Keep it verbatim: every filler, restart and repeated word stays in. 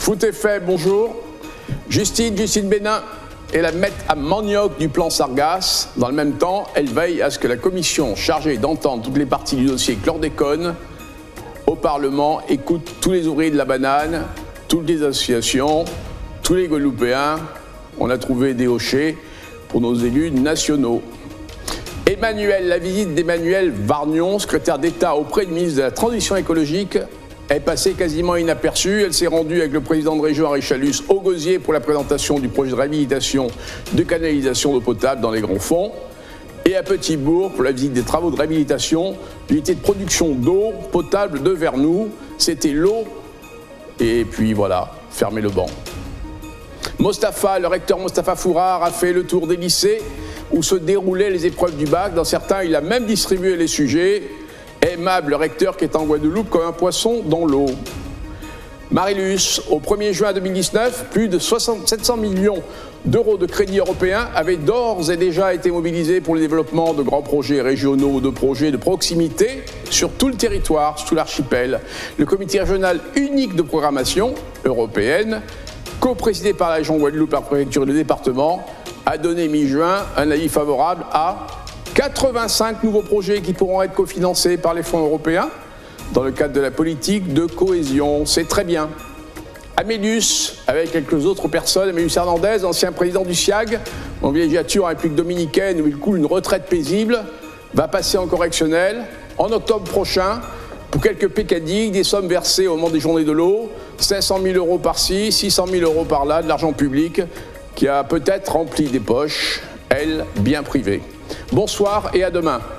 Foot est fait, bonjour. Justine, Justine Bénin est la maître à manioc du plan Sargasses. Dans le même temps, elle veille à ce que la commission chargée d'entendre toutes les parties du dossier chlordécone au Parlement écoute tous les ouvriers de la banane, toutes les associations, tous les Guadeloupéens. On a trouvé des hochets pour nos élus nationaux. Emmanuel, la visite d'Emmanuel Vargnon, secrétaire d'État auprès du ministre de la Transition écologique, est passée quasiment inaperçue. Elle s'est rendue avec le président de région Henri Chalus au Gosier pour la présentation du projet de réhabilitation de canalisation d'eau potable dans les Grands Fonds et à Petit-Bourg pour la visite des travaux de réhabilitation d'unité de production d'eau potable de Vernoux. C'était l'eau et puis voilà, fermez le banc. Mostafa, le recteur Mostafa Fourard a fait le tour des lycées où se déroulaient les épreuves du bac. Dans certains, il a même distribué les sujets. Aimable, le recteur qui est en Guadeloupe comme un poisson dans l'eau. Marilus, au premier juin deux mille dix-neuf, plus de sept cents millions d'euros de crédits européens avaient d'ores et déjà été mobilisés pour le développement de grands projets régionaux ou de projets de proximité sur tout le territoire, sur tout l'archipel. Le comité régional unique de programmation européenne, co-présidé par la région Guadeloupe, la préfecture et le département, a donné mi-juin un avis favorable à quatre-vingt-cinq nouveaux projets qui pourront être cofinancés par les fonds européens dans le cadre de la politique de cohésion. C'est très bien. Amélius, avec quelques autres personnes, Amélius Hernandez, ancien président du SIAG, en villégiature en République dominicaine où il coule une retraite paisible, va passer en correctionnel en octobre prochain pour quelques pécadilles, des sommes versées au moment des journées de l'eau, cinq cent mille euros par-ci, six cent mille euros par-là, de l'argent public qui a peut-être rempli des poches, elles, bien privées. Bonsoir et à demain.